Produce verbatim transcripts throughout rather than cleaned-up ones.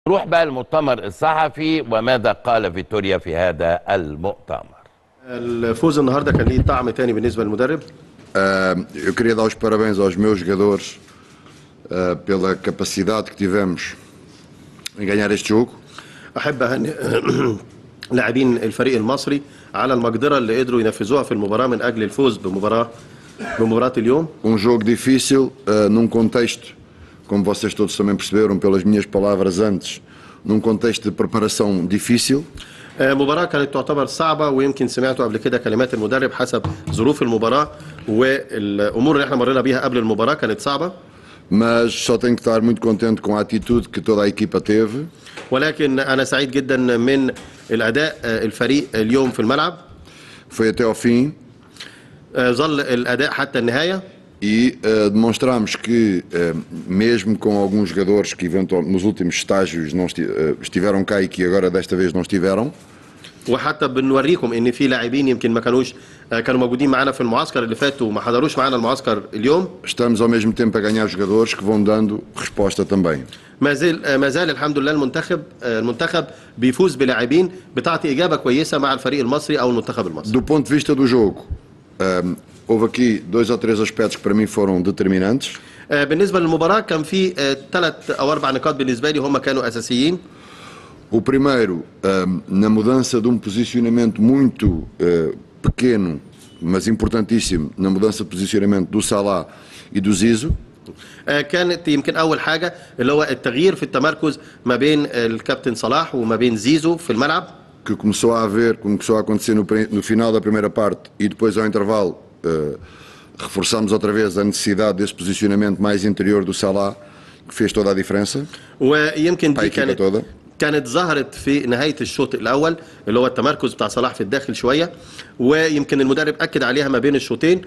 نروح بقى المؤتمر الصحفي وماذا قال فيتوريا في هذا المؤتمر. الفوز النهارده كان ليه طعم تاني بالنسبه للمدرب. Uh, eu queria dar os parabéns aos meus jogadores uh, pela capacidade que tivemos em ganhar este jogo. احب اهنئ لاعبين الفريق المصري على المقدره اللي قدروا ينفذوها في المباراه من اجل الفوز بمباراه بمباراه اليوم. Um jogo difícil uh, num contexto, como vocês todos também perceberam pelas minhas palavras antes, num contexto de preparação difícil. مباراة كانت تعتبر صعبة، ويمكن سمعتوا قبل كده كلمات المدرب حسب ظروف المباراة والأمور اللي احنا مرينا بيها قبل المباراة كانت صعبة. Mas só tenho que estar muito contente com a atitude que toda a equipa teve. ولكن أنا سعيد جدا من الأداء الفريق اليوم في الملعب. Foi até ao fim. ظل الأداء حتى النهاية. E uh, demonstramos que, uh, mesmo com alguns jogadores que eventualmente nos últimos estágios não esti uh, estiveram cá e que agora desta vez não estiveram. وحتى بنوريكم ان في لاعبين يمكن ما كانوش كانوا موجودين معانا في المعسكر اللي فات وما حضروش معانا المعسكر اليوم. Estamos ao mesmo tempo a ganhar jogadores que vão dando resposta também. ما زال ما زال الحمد لله المنتخب المنتخب بيفوز بلاعبين بتعطي اجابه كويسه مع الفريق المصري او المنتخب المصري. Do ponto de vista do jogo, um, houve aqui dois ou três aspectos que para mim foram determinantes. بالنسبه للمباراه كان في ثلاث او اربع نقاط بالنسبه لي هم كانوا اساسيين. O primeiro, um, na mudança de um posicionamento muito uh, pequeno, mas importantíssimo, na mudança de posicionamento do Salah e do Zizou. كانت يمكن اول حاجه اللي هو التغيير في التمركز ما بين الكابتن صلاح وما بين زيزو في الملعب. Que começou a haver, começou a acontecer no, no final da primeira parte e depois ao intervalo uh, reforçamos outra vez a necessidade desse posicionamento mais interior do Salah, que fez toda a diferença. ويمكن دي كانت toda. كانت ظهرت في نهايه الشوط الاول اللي هو التمركز بتاع صلاح في الداخل شويه، ويمكن المدرب اكد عليها ما بين الشوطين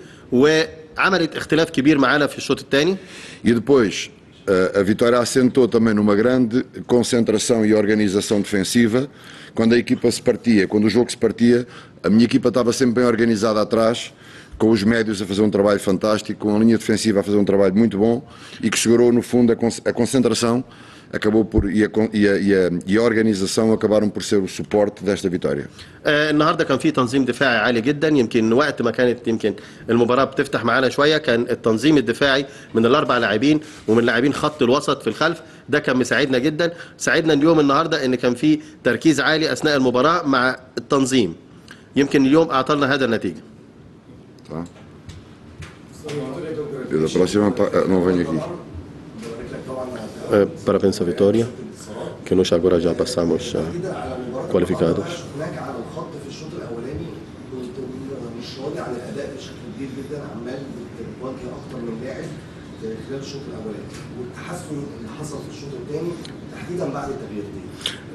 وعملت اختلاف كبير معانا في الشوط الثاني. E depois a vitória assentou também numa grande concentração e organização defensiva. Quando a equipa se partia, quando o jogo se partia, a minha equipa estava sempre bem organizada atrás, com os médios a fazer um trabalho fantástico, com a linha defensiva a fazer um trabalho muito bom e que segurou no fundo a concentração. acabou por e a, e, a, e, a, e a organização acabaram por ser o suporte desta vitória. النهارده كان في تنظيم دفاعي عالي جدا، يمكن وقت ما كانت يمكن المباراه بتفتح معانا شويه كان التنظيم الدفاعي من الاربع لاعبين ومن لاعبين خط الوسط في الخلف، ده كان مساعدنا جدا. ساعدنا اليوم النهارده ان كان في تركيز عالي اثناء المباراه مع التنظيم، يمكن اليوم اعطانا هذا النتيجه. Tá. E da próxima não venho aqui. Parabéns à vitória, que nós agora já passamos qualificados. على الخط في الشوط الاولاني مش راضي عن الاداء بشكل كبير جدا، عمال بتواجه اكتر من لاعب خلال الشوط الاولاني، والتحسن اللي حصل في الشوط الثاني تحديدا بعد التغييرين.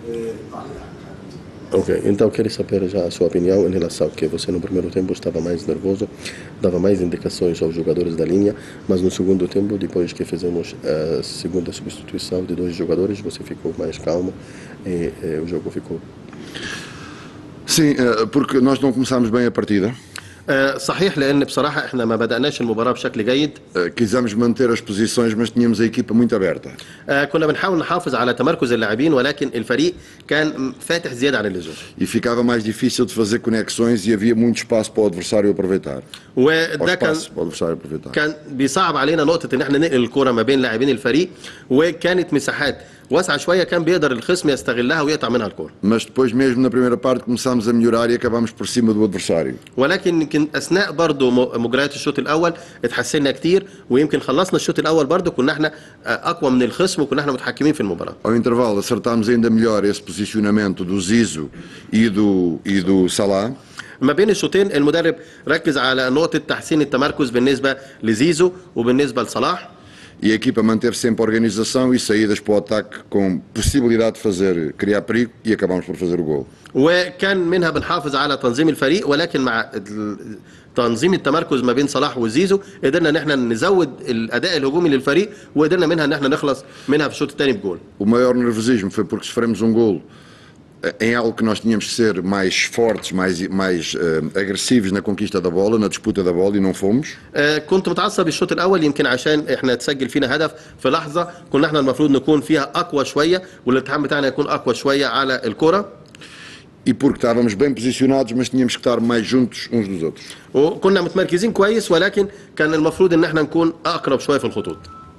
Ok, então eu queria saber já a sua opinião em relação que você no primeiro tempo estava mais nervoso, dava mais indicações aos jogadores da linha, mas no segundo tempo, depois que fizemos a segunda substituição de dois jogadores, você ficou mais calmo e, e o jogo ficou. Sim, porque nós não começámos bem a partida. صحيح، لان بصراحه احنا ما بدأناش المباراه بشكل جيد. Quisemos manter as posições, mas tínhamos a equipa muito aberta. كنا بنحاول نحافظ على تمركز اللاعبين ولكن الفريق كان فاتح زياده عن اللزوم. E ficava mais difícil de fazer conexões e havia muito espaço para o adversário aproveitar. وده كان كان بيصعب علينا نقطه ان احنا ننقل الكره ما بين لاعبين الفريق، وكانت مساحات واسعه شويه كان بيقدر الخصم يستغلها ويقطع منها الكره. Mas depois mesmo na primeira parte começámos a melhorar e acabámos por cima do adversário. ولكن يمكن اثناء برضه مجريات الشوط الاول اتحسنا كتير، ويمكن خلصنا الشوط الاول برضه كنا احنا اقوى من الخصم وكنا احنا متحكمين في المباراه. Ao intervalo acertámos ainda melhor esse posicionamento do Zizou e do e do Salah. ما بين الشوطين المدرب ركز على نقطه تحسين التمركز بالنسبه لزيزو وبالنسبه لصلاح. E a equipa manteve sempre a organização e saídas para o ataque com possibilidade de fazer, criar perigo e acabamos por fazer o gol. وكان منها بنحافظ على تنظيم الفريق، ولكن مع تنظيم التمركز ما بين صلاح وزيزو قدرنا ان احنا نزود الاداء الهجومي للفريق، وقدرنا منها ان احنا نخلص منها في الشوط الثاني بجول. O maior nervosismo foi porque sofremos um gol em algo que nós tínhamos que ser mais fortes, mais, mais uh, agressivos na conquista da bola, na disputa da bola, e não fomos. آه، كنت متعصب الشوط الاول يمكن عشان احنا تسجل فينا هدف في لحظه كنا احنا المفروض نكون فيها اقوى شويه والالتحام بتاعنا يكون اقوى شويه على الكره E porque estávamos bem posicionados, mas tínhamos que estar mais juntos uns dos outros. وكنا متمركزين كويس ولكن كان المفروض ان احنا نكون اقرب شويه في الخطوط.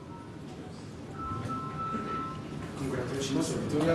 Congratulations on Victoria.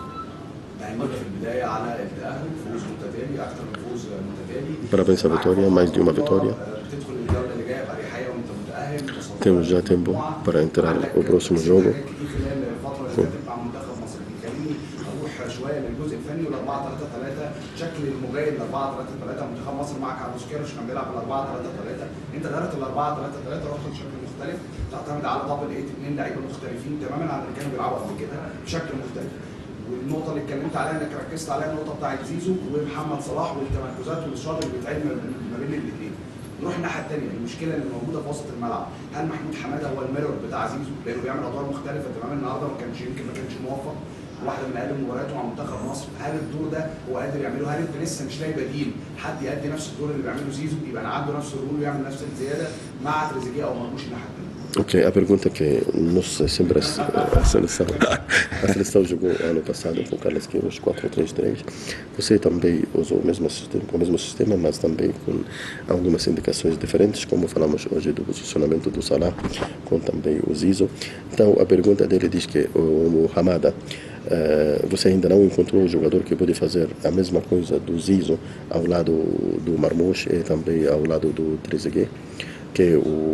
تهنئة في البداية على التأهل، فوز متتالي أكثر من فوز متتالي. Parabéns a Vitória, mais de uma vitória. بتدخل الجولة اللي جاية بأريحية وأنت متأهل. Temos já tempo para entrar o próximo jogo. خلال الفترة اللي فاتت مع منتخب مصر. خليني أروح شوية للجزء الفني والأربعة ثلاثة ثلاثة، شكل المبين الأربعة ثلاثة ثلاثة منتخب مصر معك على كيروش كان بيلعب بالأربعة ثلاثة ثلاثة، أنت غيرت الأربعة ثلاثة ثلاثة رحت بشكل مختلف، تعتمد على دبل ايت اثنين لعيبة مختلفين تماما عن اللي كانوا بيلعبوا قبل كده بشكل مختلف. والنقطة اللي اتكلمت عليها انك ركزت عليها النقطة بتاعت زيزو ومحمد صلاح والتمركزات والشاط اللي بيتعمل ما بين الاثنين. نروح الناحية الثانية، المشكلة اللي موجودة في وسط الملعب، هل محمود حمادة هو الميرور بتاع زيزو؟ لأنه بيعمل أدوار مختلفة تماما النهارده ما كانش يمكن ما كانش موفق. واحدة من أقل مبارياته مع منتخب مصر، هل الدور ده هو قادر يعمله؟ هل أنت لسه مش لاقي بديل حد يأدي نفس الدور اللي بيعمله زيزو؟ يبقى عنده نفس الرول ويعمل نفس الزيادة مع تريزيجيه أو مرموش الناحية الثانية. Ok, a pergunta que nos sempre a seleção, a seleção jogou ano passado com Carlos Queiroz quatro três três. Você também usou o mesmo sistema, o mesmo sistema, mas também com algumas indicações diferentes, como falamos hoje do posicionamento do Salah, com também o Zizo. Então a pergunta dele diz que o Hamada, uh, você ainda não encontrou o jogador que pode fazer a mesma coisa do Zizo ao lado do Marmoush e também ao lado do Trezeguet? Que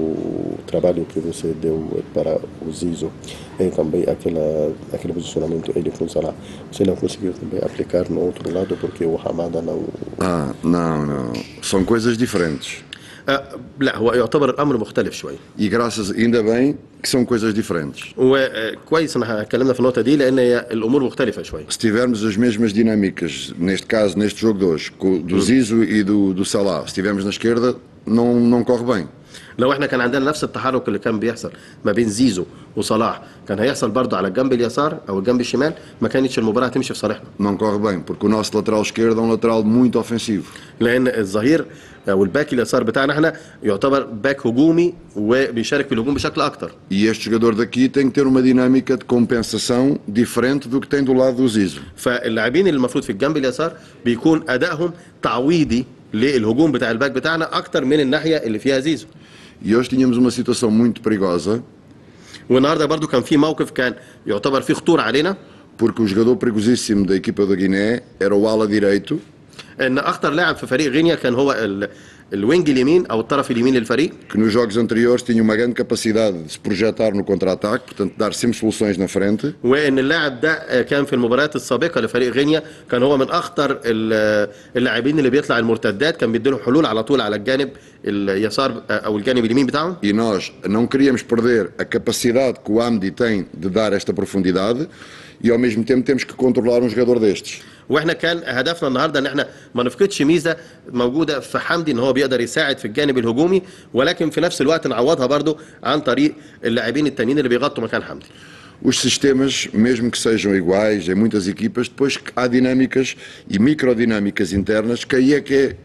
o trabalho que você deu para o Zizo e também aquela, aquele posicionamento ele com o Salah, você não conseguiu também aplicar no outro lado porque o Hamada não... Ah, não, não. São coisas diferentes. آه لا هو يعتبر الامر مختلف شويه. E graças, ainda bem que são coisas diferentes. وكويس ان احنا اتكلمنا في النقطه دي لان هي الامور مختلفه شويه. Se tivermos as mesmas dinâmicas, neste caso, neste jogo de hoje, do Zizo e do, do Salah, se estivermos na esquerda, não, não corre bem. لو احنا كان عندنا نفس التحرك اللي كان بيحصل ما بين زيزو وصلاح كان هيحصل برضه على الجنب اليسار او الجنب الشمال ما كانتش المباراه هتمشي في صالحنا. Não corre bem, porque o nosso lateral esquerdo é um lateral muito ofensivo. لان الظهير او الباك اليسار بتاعنا احنا يعتبر باك هجومي وبيشارك في الهجوم بشكل اكتر. E este jogador daqui tem que ter uma dinâmica de compensação diferente do que tem do lado do Zizo. فاللاعبين اللي المفروض في الجنب اليسار بيكون ادائهم تعويضي للهجوم بتاع الباك بتاعنا اكتر من الناحيه اللي فيها زيزو. E hoje tínhamos uma situação muito perigosa. والنهارده برضو كان في موقف كان يعتبر فيه خطوره علينا. Porque o jogador perigosíssimo da equipa da Guiné era o ala direito. ان اخطر لاعب في فريق غينيا كان هو ال... الوينج اليمين او الطرف اليمين للفريق. Que nos jogos anteriores tinha uma grande capacidade de se projetar no contra-ataque, portanto dar sempre soluções na frente. وان اللاعب ده كان في المباريات السابقه لفريق غينيا كان هو من اخطر اللاعبين اللي بيطلع المرتدات، كان بيديله حلول على طول على الجانب اليسار او الجانب اليمين بتاعه. E nós não queríamos perder a capacidade que o Amdi tem de dar esta profundidade e ao mesmo tempo temos que controlar um jogador destes. واحنا كان هدفنا النهارده ان احنا ما نفقدش ميزه موجوده في حمدي ان هو بيقدر يساعد في الجانب الهجومي، ولكن في نفس الوقت نعوضها برضو عن طريق اللاعبين التانيين اللي بيغطوا مكان حمدي. Os sistemas, mesmo que sejam iguais em muitas equipas, depois há dinâmicas e microdinâmicas internas que aí é que, é,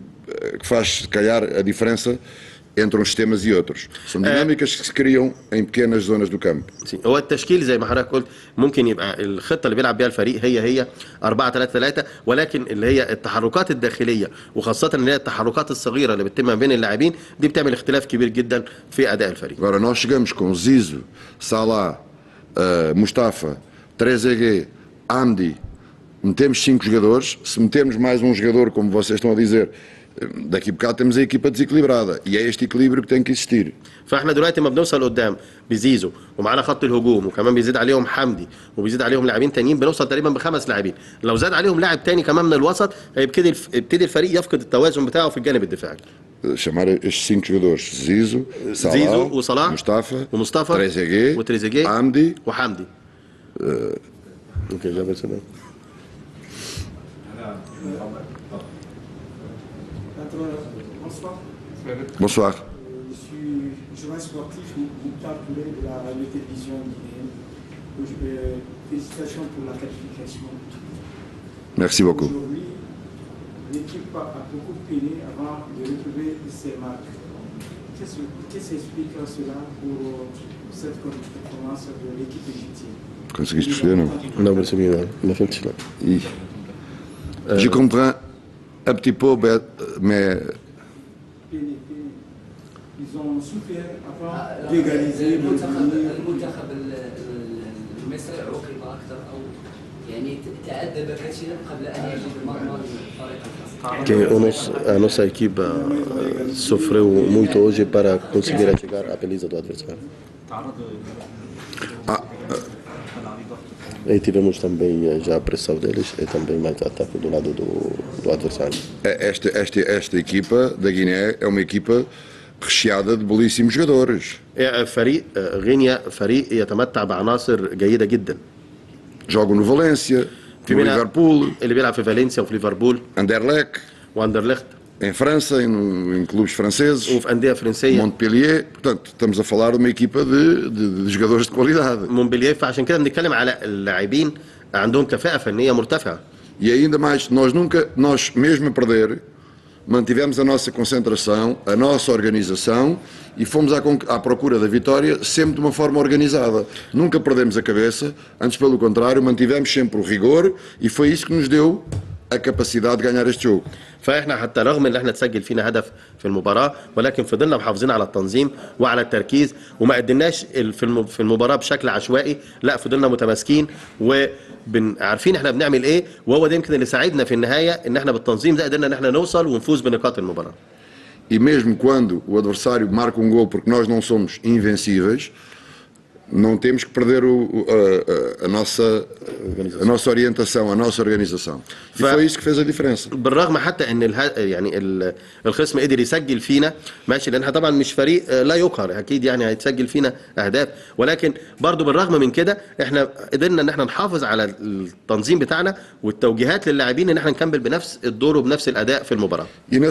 que faz, se calhar, a diferença entre uns sistemas e outros. São dinâmicas que se criam em pequenas zonas do campo. هو التشكيل زي ما حضرتك قلت ممكن يبقى الخطه اللي بيلعب بيها الفريق هي هي أربعة ثلاثة ثلاثة، ولكن اللي هي التحركات الداخليه وخاصه اللي هي التحركات الصغيره اللي بتتم بين اللاعبين دي بتعمل اختلاف كبير جدا في اداء الفريق. Agora nós chegamos com Zizo, Salah, uh, Mustafa, Trezeguet, Amdi, metemos cinco jogadores, se metemos mais um jogador, como vocês estão a dizer, daqui a bocado temos a equipa desequilibrada e é este equilíbrio que tem que existir. فاحنا دلوقتي ما بنوصل قدام بزيزو ومعانا خط الهجوم وكمان بيزيد عليهم حمدي وبيزيد عليهم لاعبين تانيين بنوصل تقريبا بخمس لاعبين، لو زاد عليهم لاعب تاني كمان من الوسط هيبتدي يبتدي الفريق يفقد التوازن بتاعه في الجانب الدفاعي. Chamar estes cinco jogadores: Zizo, Salah, زيزو وصلاح Mustafa, ومصطفى Trezeguet, وتريزيجيه Amdi. وحمدي. اوكي جابر سلام. Bonsoir. Je suis journaliste sportif, Mouktar Touré de la radio-télévision guinéenne. Félicitations pour la qualification. Merci beaucoup. Aujourd'hui, l'équipe a beaucoup peiné avant de retrouver ses marques. Qu'est-ce qu'est-ce qui explique cela pour cette performance de l'équipe égyptienne? Conseguiste perceber, não? não percebi nada, ما فهمتش لا. Ih. Je comprends un petit peu, mais Peiné, peiné. Ils ont souffert avant d'égaliser le المنتخب المصري عوقب اكثر او يعني تأدب كثيرا قبل ان يجد المرمى للفريق الخاص. Que a nossa, a nossa equipa uh, sofreu muito hoje para conseguir chegar à baliza do adversário. ah, E tivemos também uh, já a pressão deles e também mais ataque do lado do, do adversário. esta, esta, esta equipa da Guiné é uma equipa recheada de belíssimos jogadores. فريق uh, غينيا فريق يتمتع بعناصر جيدة جدا. Jogam no Valência, في no منها Liverpool, اللي بيلعب في فالنسيا وفي ليفربول Anderlecht, واندرلخت em França, em, em clubes franceses, وفي أندية فرنسية Montpellier. Portanto, estamos a falar de uma equipa de, de, de jogadores de qualidade. مونبلييه. فعشان كده بنتكلم على اللاعبين عندهم كفاءة فنية مرتفعة. E ainda mais, nós nunca, nós mesmo a perder, mantivemos a nossa concentração, a nossa organização e fomos à, à procura da vitória sempre de uma forma organizada. Nunca perdemos a cabeça, antes pelo contrário, mantivemos sempre o rigor e foi isso que nos deu a capacidade de ganhar este jogo. فاحنا حتى رغم ان احنا تسجل فينا هدف في المباراه ولكن فضلنا محافظين على التنظيم وعلى التركيز وما قدمناش في في المباراه بشكل عشوائي، لا فضلنا متماسكين وعارفين احنا بنعمل ايه، وهو ده يمكن اللي ساعدنا في النهايه ان احنا بالتنظيم ده قدرنا ان احنا نوصل ونفوز بنقاط المباراه. E mesmo quando o adversário marca um gol, porque nós não somos invencíveis, não temos que perder o, a, a, a, nossa, a nossa orientação, a nossa organização. E foi isso que fez a diferença. بالرغم حتى ان اله... يعني الخصم قدر يسجل فينا ماشي، لان احنا طبعا مش فريق لا يقهر اكيد، يعني هيتسجل فينا اهداف، ولكن برضو بالرغم من كده احنا قدرنا ان احنا نحافظ على التنظيم بتاعنا والتوجيهات للاعبين ان احنا نكمل بنفس الدور وبنفس الاداء في المباراه.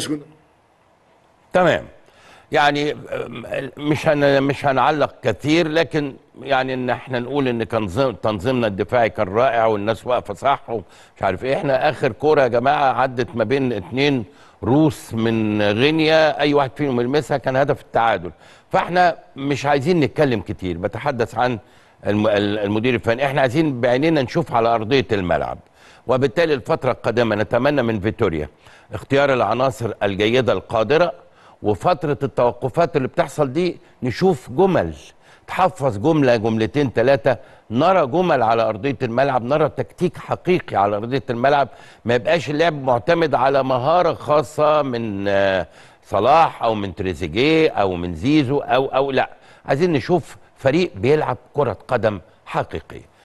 تمام. يعني مش هن مش هنعلق كثير، لكن يعني ان احنا نقول ان كان تنظيمنا الدفاعي كان رائع والناس واقفه صح ومش عارف ايه. احنا اخر كوره يا جماعه عدت ما بين اتنين روس من غينيا، اي واحد فيهم يلمسها كان هدف التعادل. فاحنا مش عايزين نتكلم كتير، بتحدث عن المدير الفني، احنا عايزين بعينينا نشوف على ارضيه الملعب. وبالتالي الفتره القادمه نتمنى من فيتوريا اختيار العناصر الجيده القادره، وفترة التوقفات اللي بتحصل دي نشوف جمل، تحفظ جملة جملتين ثلاثة، نرى جمل على أرضية الملعب، نرى تكتيك حقيقي على أرضية الملعب، ما يبقاش اللعب معتمد على مهارة خاصة من صلاح أو من تريزيجيه أو من زيزو أو أو لا، عايزين نشوف فريق بيلعب كرة قدم حقيقية.